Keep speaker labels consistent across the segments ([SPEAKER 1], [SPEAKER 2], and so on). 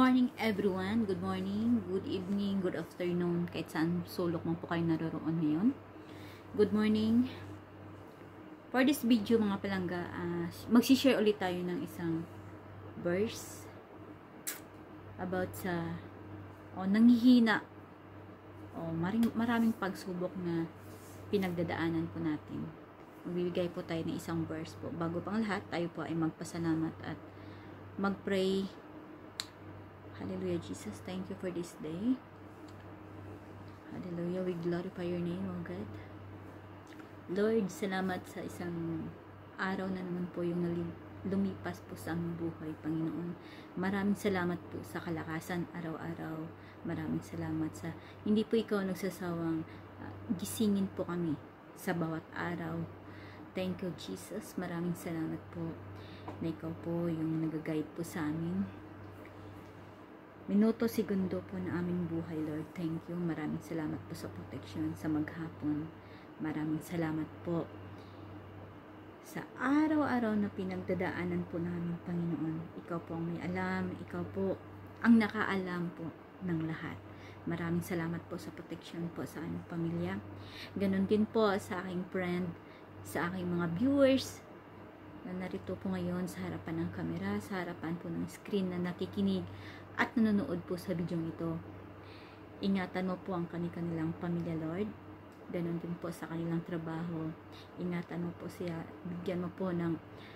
[SPEAKER 1] morning everyone, good morning, good evening, good afternoon, kahit saan sulok mo po kayo naroroon ngayon. Good morning. For this video mga palangga, magsishare ulit tayo ng isang verse about sa nanghihina maraming pagsubok na pinagdadaanan po natin. Magbibigay po tayo ng isang verse po. Bago pang lahat, tayo po ay magpasalamat at mag-pray. Hallelujah, Jesus. Thank you for this day. Hallelujah. We glorify your name, O God. Lord, salamat sa isang araw na naman po yung lumipas po sa aming buhay, Panginoon. Maraming salamat po sa kalakasan araw-araw. Maraming salamat sa hindi po ikaw nagsasawang gisingin po kami sa bawat araw. Thank you, Jesus. Maraming salamat po na ikaw po yung nag-guide po sa amin. Minuto, segundo po na aming buhay, Lord. Thank you. Maraming salamat po sa protection sa maghapon. Maraming salamat po sa araw-araw na pinagdadaanan po namin, Panginoon. Ikaw po ang may alam. Ikaw po ang nakaalam po ng lahat. Maraming salamat po sa protection po sa aming pamilya. Ganon din po sa aking friend, sa aking mga viewers na narito po ngayon sa harapan ng kamera, sa harapan po ng screen na nakikinig at nanonood po sa video ito. Ingatan mo po ang kanilang pamilya, Lord. Ganon din po sa kanilang trabaho. Ingatan mo po siya. Bigyan mo po ng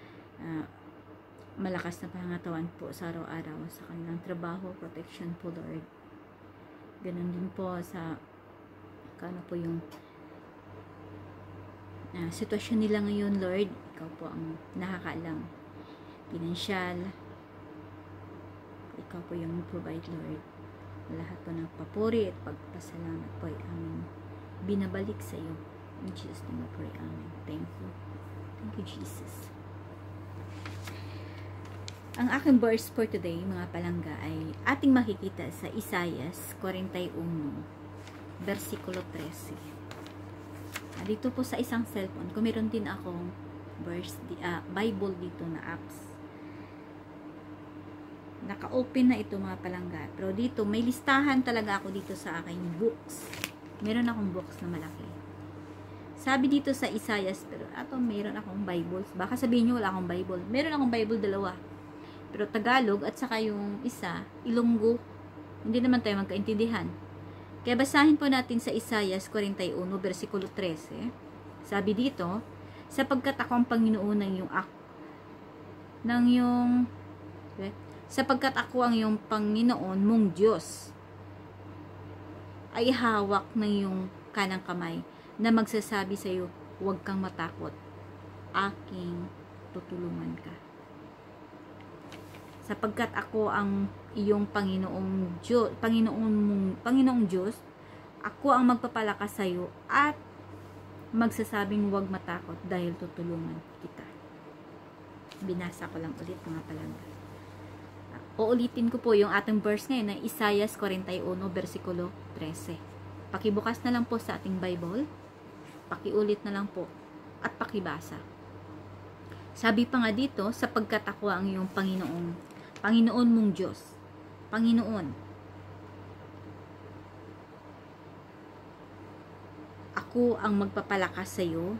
[SPEAKER 1] malakas na pangangatawan po sa araw-araw sa kanilang trabaho. Protection po, Lord. Ganon din po sa kano po yung sitwasyon nila ngayon, Lord. Ikaw po ang nakakaalam. Pinansyal. Ikaw po yung provide, Lord. Lahat po ng papuri at pagpasalamat po ay aming binabalik sa iyo. In Jesus' name I pray. Amen. Thank you. Thank you, Jesus. Ang aking verse for today, mga palangga, ay ating makikita sa Isaias 41, versikulo 13. Dito po sa isang cellphone, kung meron din akong verse, Bible dito na apps. Naka-open na ito, mga palangga. Pero dito, may listahan talaga ako dito sa aking books. Meron akong books na malaki. Sabi dito sa Isaias, pero meron akong Bibles. Baka sabihin nyo wala akong Bible. Meron akong Bible dalawa. Pero Tagalog at saka yung isa, Ilonggo. Hindi naman tayo magkaintindihan. Kaya basahin po natin sa Isaias 41, versikulo 13. Sabi dito, sapagkat ako ang Panginoon sapagkat ako ang iyong Panginoon mong Diyos, ay hawak ng iyong kanang kamay na magsasabi sa iyo, huwag kang matakot, aking tutulungan ka. Sapagkat ako ang iyong Panginoong Diyos, ako ang magpapalakas sa iyo at magsasabing huwag matakot dahil tutulungan kita. Binasa ko lang ulit, mga palangga. Uulitin ko po yung ating verse ngayon na Isaias 41, versikulo 13. Pakibukas na lang po sa ating Bible. Pakiulit na lang po at pakibasa. Sabi pa nga dito, sapagkat ako ang iyong Panginoon mong Diyos. Panginoon. Ako ang magpapalakas sa iyo.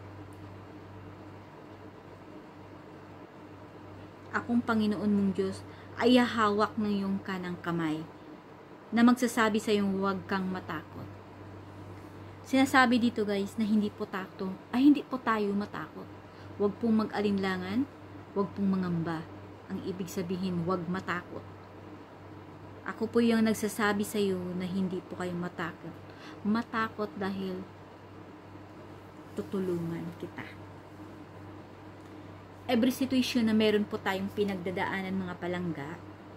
[SPEAKER 1] Akong Panginoon mong Diyos ay hahawak ng iyong kanang kamay na magsasabi sa iyong huwag kang matakot. Sinasabi dito, guys, na hindi po tayo matakot. Huwag pong mag-alinlangan, huwag pong mangamba. Ang ibig sabihin, huwag matakot. Ako po yung nagsasabi sa iyo na hindi po kayo matakot. Matakot dahil tutulungan kita. Every situation na meron po tayong pinagdadaanan, mga palangga,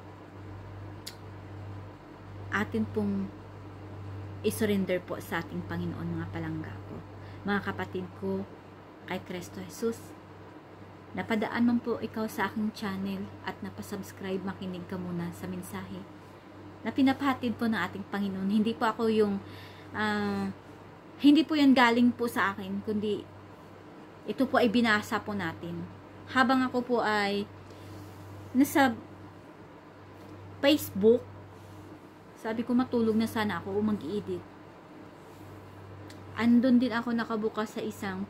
[SPEAKER 1] atin pong isurrender po sa ating Panginoon, mga palangga ko. Mga kapatid ko, kay Kristo Jesus, napadaan man po ikaw sa aking channel at napasubscribe, makinig ka muna sa mensahe na pinapahatid po ng ating Panginoon. Hindi po ako yung hindi po yan galing po sa akin, kundi ito po ay binasa po natin habang ako po ay Facebook. Sabi ko matulog na sana ako o mag-edit. Andun din ako nakabukas sa isang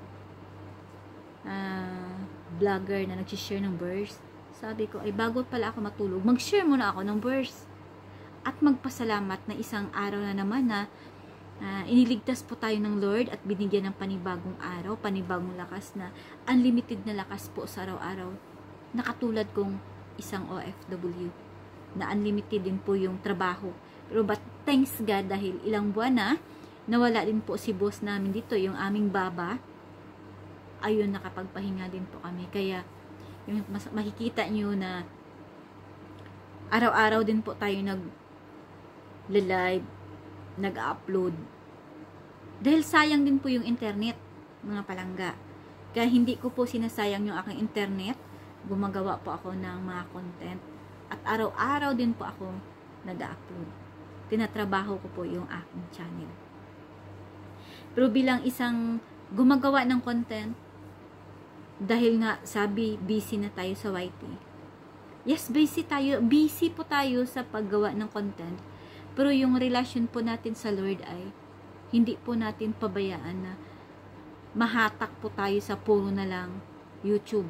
[SPEAKER 1] vlogger na nag-share ng verse. Sabi ko, ay bago pala ako matulog, mag-share muna ako ng verse. At magpasalamat na isang araw na naman na iniligtas po tayo ng Lord at binigyan ng panibagong araw, panibagong lakas na unlimited na lakas po sa araw-araw. Nakatulad kong isang OFW na unlimited din po yung trabaho. Pero but thanks God dahil ilang buwan na nawala din po si boss namin dito, yung aming baba. Ayun, nakapagpahinga din po kami. Kaya, yung makikita nyo na araw-araw din po tayo nag-live, nag-upload. Dahil sayang din po yung internet, mga palangga. Kaya hindi ko po sinasayang yung aking internet. Gumagawa po ako ng mga content. At araw-araw din po ako nag-upload. Tinatrabaho ko po yung aking channel. Pero bilang isang gumagawa ng content, dahil nga sabi busy na tayo sa YT. Yes, busy po tayo sa paggawa ng content. Pero yung relasyon po natin sa Lord ay hindi po natin pabayaan na mahatak po tayo sa puro na lang YouTube.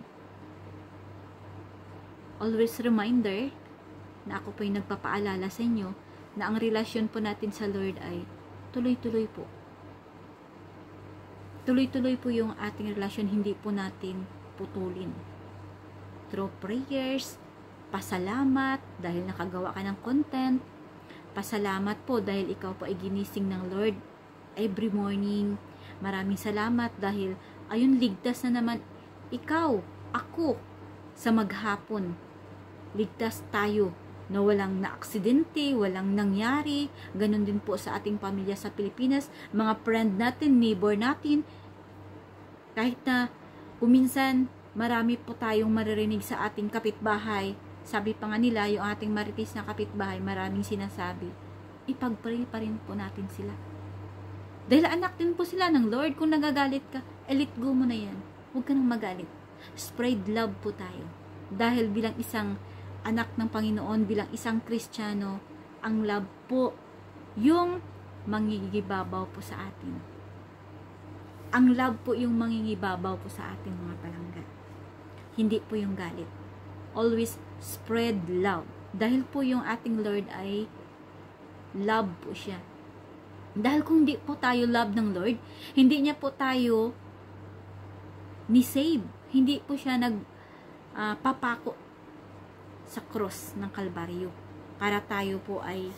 [SPEAKER 1] Always reminder na ako po yung nagpapaalala sa inyo na ang relasyon po natin sa Lord ay tuloy-tuloy po. Tuloy-tuloy po yung ating relasyon, hindi po natin putulin. Through prayers, pasalamat dahil nakagawa ka ng content, pasalamat po dahil ikaw po ay ginising ng Lord every morning. Maraming salamat dahil ayun, ligtas na naman ikaw, ako, sa maghapon. Ligtas tayo na walang na-aksidente, walang nangyari. Ganon din po sa ating pamilya sa Pilipinas, mga friend natin, neighbor natin. Kahit na kuminsan marami po tayong maririnig sa ating kapitbahay. Sabi pa nga nila, yung ating maritis na kapitbahay, maraming sinasabi. Ipag-pray pa rin po natin sila. Dahil anak din po sila ng Lord. Kung nagagalit ka, let go mo na yan. Huwag ka nang magalit. Spread love po tayo. Dahil bilang isang anak ng Panginoon, bilang isang Kristiyano, ang love po yung mangingibabaw po sa atin. Ang love po yung mangingibabaw po sa ating mga palangga. Hindi po yung galit. Always spread love. Dahil po yung ating Lord ay love po siya. Dahil kung hindi po tayo love ng Lord, hindi niya po tayo ni-save. Hindi po siya nagpapako sa cross ng Kalbaryo para tayo po ay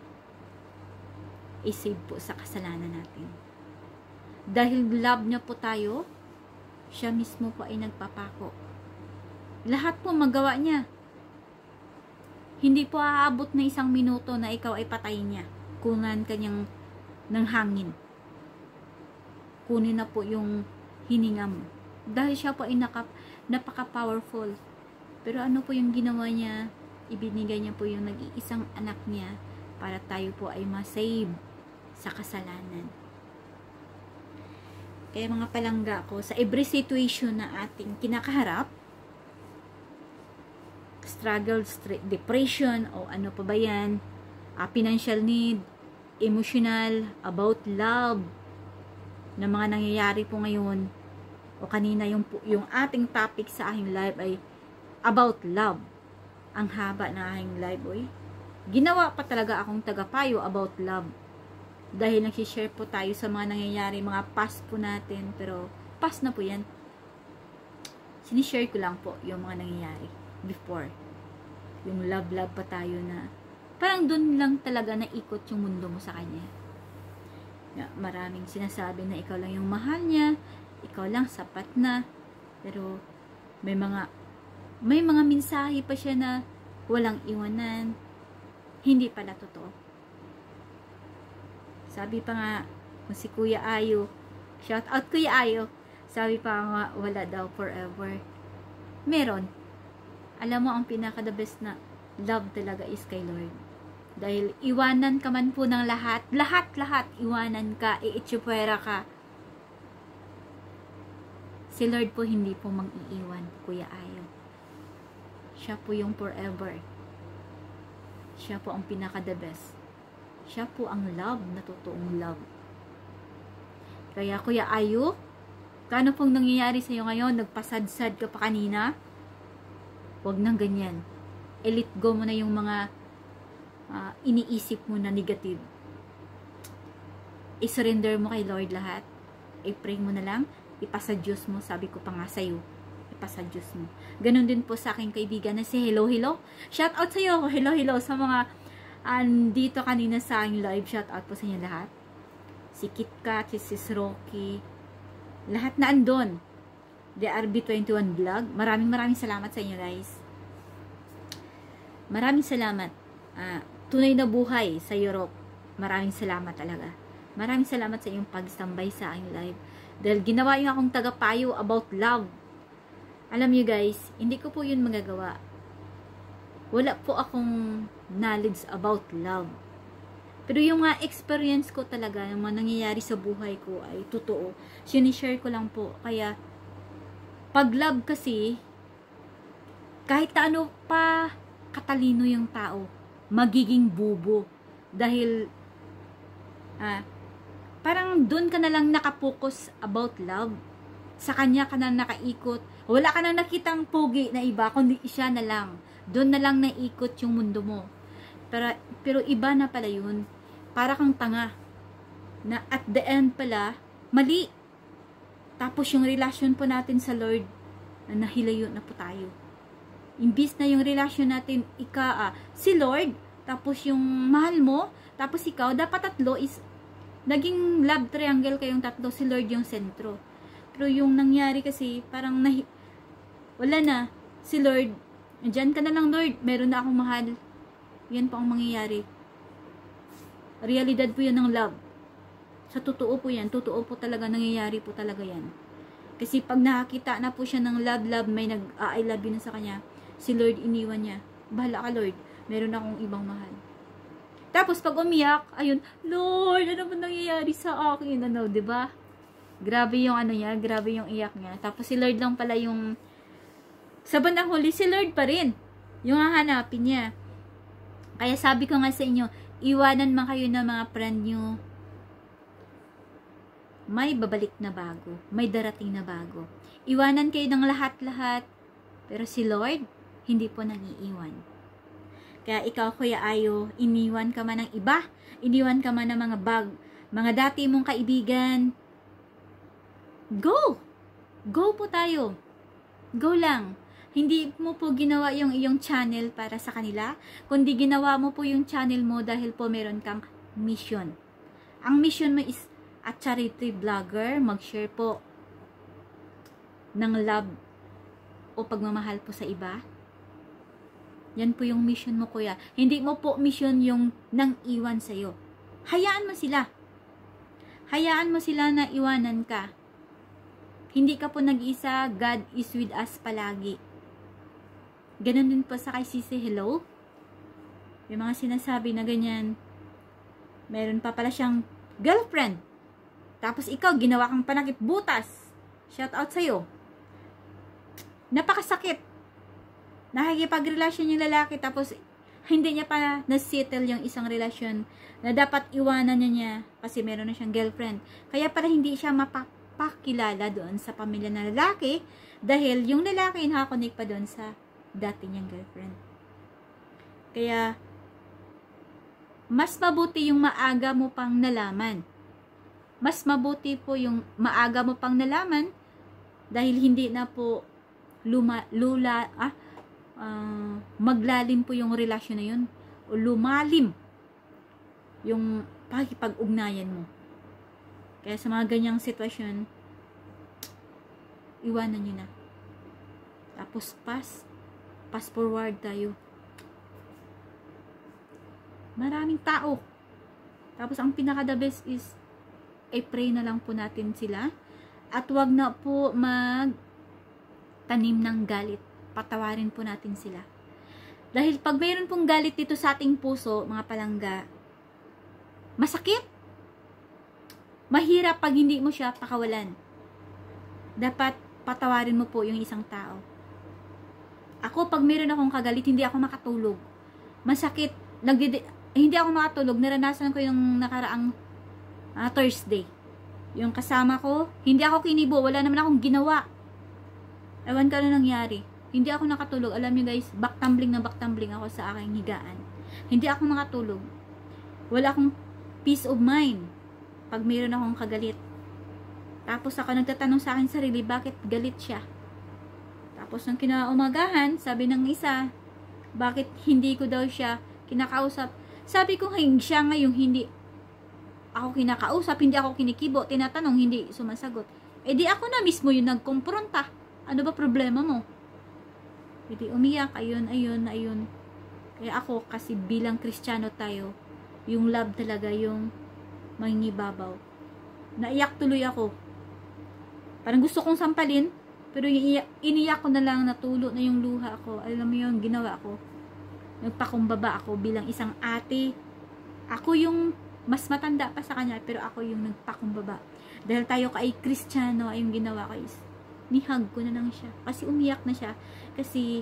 [SPEAKER 1] i-save po sa kasalanan natin. Dahil love niya po tayo, siya mismo po ay nagpapako. Lahat po magawa niya. Hindi po aabot na 1 minuto na ikaw ay patayin niya. Kunan kanyang ng hangin. Kunin na po yung hininga mo. Dahil siya po ay napaka-powerful. Pero ano po yung ginawa niya? Ibinigay niya po yung nag-iisang anak niya para tayo po ay ma-save sa kasalanan. Kaya mga palangga ko, sa every situation na ating kinakaharap, struggle, depression, o ano pa ba yan, financial need, emotional, about love, na mga nangyayari po ngayon, o kanina yung ating topic sa aking live ay about love. Ang haba na aking live, oy. Ginawa pa talaga akong tagapayo about love. Dahil nagsishare po tayo sa mga nangyayari, mga past po natin, pero past na po yan. Sinishare ko lang po yung mga nangyayari before. Yung love pa tayo na parang dun lang talaga naikot yung mundo mo sa kanya. Maraming sinasabi na ikaw lang yung mahal niya, ikaw lang sapat na, pero may mga mensahe pa siya na walang iwanan, hindi pala totoo. Sabi pa nga, kung si Kuya Ayo, shout out Kuya Ayo, sabi pa nga, wala daw forever. Meron. Alam mo, ang pinaka-the best na love talaga is kay Lord. Dahil iwanan ka man po ng lahat, iwanan ka, iitsupwera ka. Si Lord po hindi po mang-iiwan, Kuya Ayo. Siya po yung forever. Siya po ang pinaka-the best. Siya po ang love, na totoong love. Kaya Kuya Ayu, kano pong nangyayari sa'yo ngayon? Nagpasadsad ka pa kanina? Huwag nang ganyan. Let go mo na yung mga iniisip mo na negative. I-surrender mo kay Lord lahat. I-pray mo na lang. Ipasa Diyos mo. Sabi ko pa nga sa'yo. Ipasa Diyos mo. Ganon din po sa aking kaibigan na si Hello Hello. Shout out sa'yo. Hello Hello sa mga dito kanina sa aking live. Shout out po sa inyo lahat. Si KitKat, si Sis Rocky. Lahat na andon. The RB21 Vlog. Maraming salamat sa inyo guys. Maraming salamat. Tunay na buhay sa Europe. Maraming salamat talaga. Maraming salamat sa iyong pag-standby sa aking live. Dahil ginawa yung akong tagapayo about love. Alam niyo guys, hindi ko po yun magagawa. Wala po akong knowledge about love. Pero yung mga experience ko talaga, yung mga nangyayari sa buhay ko ay totoo. Sinishare ko lang po. Kaya, pag love kasi, kahit ano pa katalino yung tao, magiging bubo. Dahil, parang doon ka na lang nakapokus about love. Sa kanya ka na nakaikot. Wala ka na nakitang pogi na iba, kundi siya na lang. Doon na lang naikot yung mundo mo. Pero iba na pala yun. Para kang tanga. Na at the end pala, mali. Tapos yung relasyon po natin sa Lord, na nahilayo na po tayo. Imbis na yung relasyon natin, si Lord, tapos yung mahal mo, tapos ikaw, dapat tatlo is, naging love triangle kayong tatlo, si Lord yung sentro. Pero yung nangyari kasi, parang wala na, si Lord, dyan ka na lang Lord, meron na akong mahal. Yan po ang mangyayari. Realidad po yan ng love. Sa totoo po yan, totoo po talaga, nangyayari po talaga yan. Kasi pag nakakita na po siya ng love, may I love you na sa kanya, si Lord iniwan niya. Bahala ka Lord, meron akong ibang mahal. Tapos pag umiyak, ayun, Lord, ano ba nangyayari sa akin? Ano, 'di ba? Grabe yung niya, grabe yung iyak niya. Tapos si Lord lang pala yung sa bandang huli, si Lord pa rin yung hahanapin niya. Kaya sabi ko nga sa inyo, iwanan man kayo ng mga friend nyo. May babalik na bago, may darating na bago. Iwanan kayo ng lahat-lahat. Pero si Lord, hindi po nag-iiwan. Kaya ikaw, Kuya Ayu, iniwan ka man ng iba, iniwan ka man ng mga dati mong kaibigan, go! Go po tayo. Go lang. Hindi mo po ginawa yung iyong channel para sa kanila, kundi ginawa mo po yung channel mo dahil po meron kang mission. Ang mission mo is a charity vlogger, mag-share po ng love o pagmamahal po sa iba. Yan po yung mission mo, kuya. Hindi mo po mission yung nang iwan sa'yo. Hayaan mo sila. Hayaan mo sila na iwanan ka. Hindi ka po nag-isa. God is with us palagi. Ganon din po sa kay Sisi Hello. Yung mga sinasabi na ganyan. Meron pa pala siyang girlfriend. Tapos ikaw, ginawa kang panakip butas. Shout out sa'yo. Napakasakit. Nakikipagrelasyon yung lalaki tapos hindi niya pa na-settle yung isang relasyon na dapat iwanan niya kasi meron na siyang girlfriend. Kaya para hindi siya mapakilala doon sa pamilya ng lalaki dahil yung lalaki nakakonek pa doon sa dati niyang girlfriend. Kaya mas mabuti yung maaga mo pang nalaman. Mas mabuti po yung maaga mo pang nalaman dahil hindi na po maglalim po yung relasyon na yun o lumalim yung pakikipag-ugnayan mo. Kaya sa mga ganyang sitwasyon, iwanan nyo na. Tapos pass forward tayo. Maraming tao. Tapos ang pinaka the best is i-pray na lang po natin sila at wag na po tanim ng galit. Patawarin po natin sila. Dahil pag mayroon pong galit dito sa ating puso, mga palangga, masakit. Mahirap pag hindi mo siya pakawalan. Dapat patawarin mo po yung isang tao. Ako, pag mayroon akong kagalit, hindi ako makatulog. Masakit. hindi ako makatulog. Naranasan ko yung nakaraang Thursday. Yung kasama ko, hindi ako kinibo. Wala naman akong ginawa. Ewan ka na nangyari. Hindi ako nakatulog. Alam niyo guys, back-tumbling ako sa aking higaan. Hindi ako makatulog. Wala akong peace of mind pag mayroon akong kagalit. Tapos ako nagtatanong sa akin sarili, bakit galit siya? Tapos nung kinaumagahan, sabi ng isa, bakit hindi ko daw siya kinakausap? Sabi ko, siya ngayong hindi ako kinakausap, hindi ako kinikibo, tinatanong, hindi sumasagot. Eh di ako na mismo yung nagkumpronta. Ano ba problema mo? E di umiyak, ayun. Kaya ako, kasi bilang Kristiyano tayo, yung love talaga, yung mangingibabaw. Naiyak tuloy ako. Parang gusto kong sampalin, pero iniyak ko na lang, natulo na yung luha ko. Alam mo yung ginawa ko. Nagpakumbaba ako bilang isang ate. Ako yung mas matanda pa sa kanya, pero ako yung nagpakumbaba. Dahil tayo kay Kristiyano, ay yung ginawa ko is, nihag ko na lang siya. Kasi umiyak na siya. Kasi,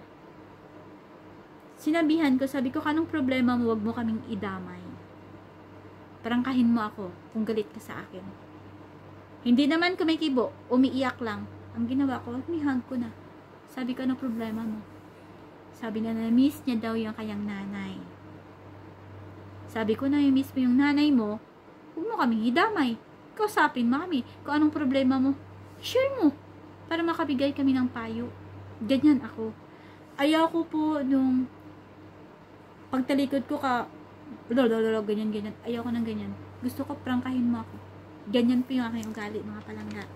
[SPEAKER 1] sinabihan ko, sabi ko, anong problema mo, wag mo kaming idamay. Prangkahin mo ako kung galit ka sa akin. Hindi naman kumikibo, umiiyak lang. Ang ginawa ko, nihag ko na. Sabi ko, anong problema mo? Sabi na miss niya daw yung kanyang nanay. Sabi ko, na-miss mo yung nanay mo, huwag mo kaming idamay. Kausapin mo kami. Kung anong problema mo, share mo. Para makabigay kami ng payo. Ganyan ako. Ayaw ko po nung pagtalikod ko ka, ganyan. Ayaw ko ng ganyan. Gusto ko prangkahin mo ako. Ganyan po yung aking ugali, mga palangga.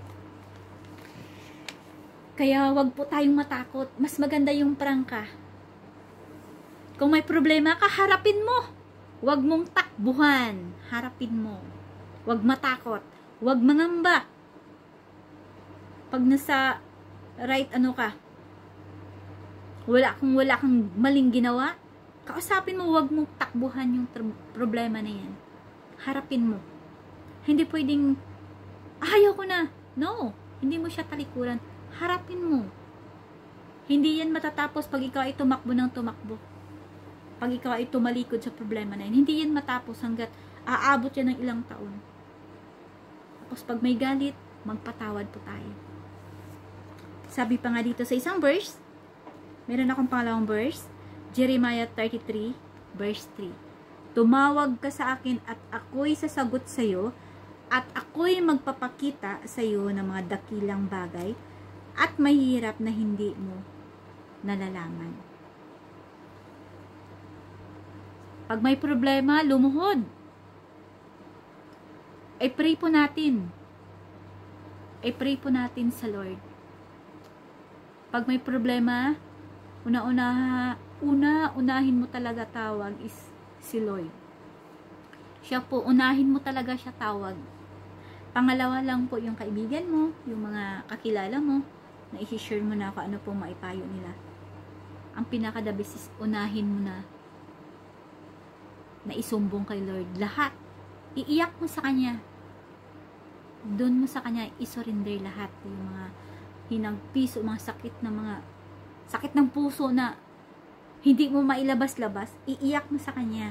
[SPEAKER 1] Kaya wag po tayong matakot. Mas maganda yung prangka. Kung may problema ka, harapin mo. Wag mong takbuhan. Harapin mo. Wag matakot. Wag mangamba. Pag nasa right ano ka, wala kang maling ginawa, kausapin mo, wag mong takbuhan yung problema na yan. Harapin mo. Hindi pwedeng, ayaw ko na. No. Hindi mo siya talikuran. Harapin mo. Hindi yan matatapos pag ikaw ay tumakbo ng tumakbo. Pag ikaw ay tumalikod sa problema na yan. Hindi yan matapos hanggat aabot yan ng ilang taon. Tapos pag may galit, magpatawad po tayo. Sabi pa nga dito sa isang verse, meron akong pangalawang verse, Jeremiah 33, verse 3. Tumawag ka sa akin at ako'y sasagot sa iyo, at ako'y magpapakita sa iyo ng mga dakilang bagay at mahirap na hindi mo nalalaman. Pag may problema, lumuhod. Ay pray po natin. Ay pray po natin sa Lord. Pag may problema, unahin mo talaga tawag is si Lord. Siya po, unahin mo talaga siya tawag. Pangalawa lang po yung kaibigan mo, yung mga kakilala mo, na i-share mo na kung ano po maipayo nila. Ang pinaka-the best is unahin mo na isumbong kay Lord. Lahat. Iiyak mo sa Kanya. Doon mo sa Kanya isurrender lahat. Yung mga hinagpiso, mga sakit ng puso na hindi mo mailabas-labas, iiyak mo sa Kanya.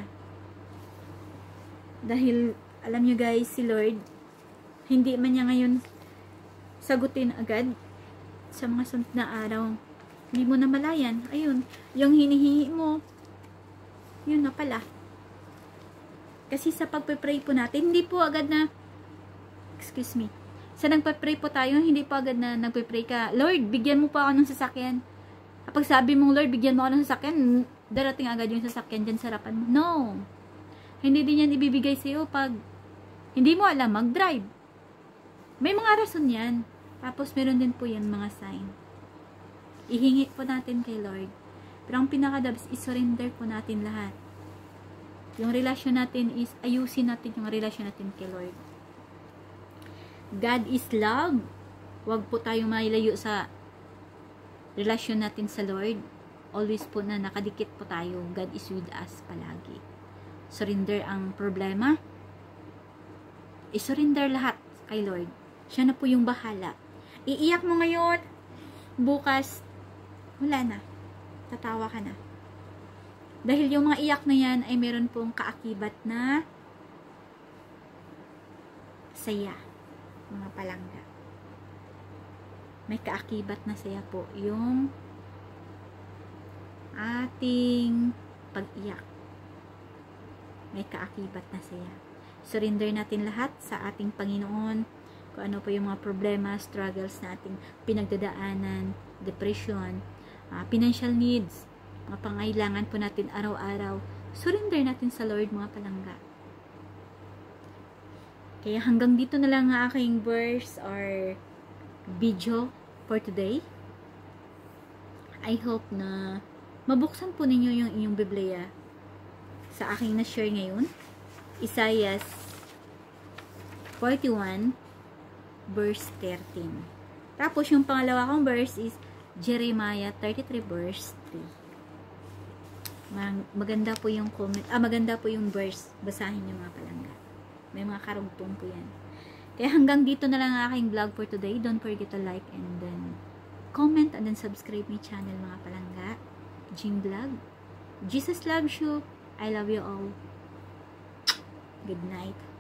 [SPEAKER 1] Dahil, alam nyo guys, si Lord, hindi man niya ngayon sagutin agad sa mga sunod na araw. Hindi mo na malayan. Ayun, yung hinihingi mo, yun na pala. Kasi sa pagpe-pray po natin, hindi po agad na, sa nagpe-pray po tayo, hindi po agad na nagpe-pray ka, Lord, bigyan mo po ako ng sasakyan. Kapag sabi mong, Lord, bigyan mo ako ng sasakyan, darating agad yung sasakyan dyan sa harapan mo. No. Hindi din yan ibibigay sa'yo pag hindi mo alam mag-drive. May mga rason yan. Tapos meron din po yan mga sign. Ihingi po natin kay Lord. Pero ang pinaka-dabs, isurrender po natin lahat. Yung relasyon natin is, ayusin natin yung relasyon natin kay Lord. God is love. Huwag po tayong mailayo sa relasyon natin sa Lord. Always po na nakadikit po tayo. God is with us palagi. Surrender ang problema. I-surrender lahat kay Lord. Siya na po yung bahala. Iiyak mo ngayon, bukas, wala na. Tatawa ka na. Dahil yung mga iyak na yan ay meron pong kaakibat na saya, mga palangga. May kaakibat na saya po yung ating pag-iyak. May kaakibat na saya. Surrender natin lahat sa ating Panginoon. Kung ano po yung mga problema, struggles na ating pinagdadaanan, depression, financial needs, mga pangailangan po natin araw-araw. Surrender natin sa Lord, mga palangga. Kaya hanggang dito na lang ang aking verse or video for today. I hope na mabuksan po ninyo yung inyong Biblia sa aking na-share ngayon. Isaiah 41 verse 13. Tapos yung pangalawa kong verse is Jeremiah 33 verse 3. Maganda po yung comment, maganda po yung verse. Basahin niyo, mga palangga. May mga karugtong po yan. Kaya hanggang dito na lang ang aking vlog for today. Don't forget to like and then comment and then subscribe my channel, mga palangga. Jing Vlog. Jesus loves you. I love you all. Good night.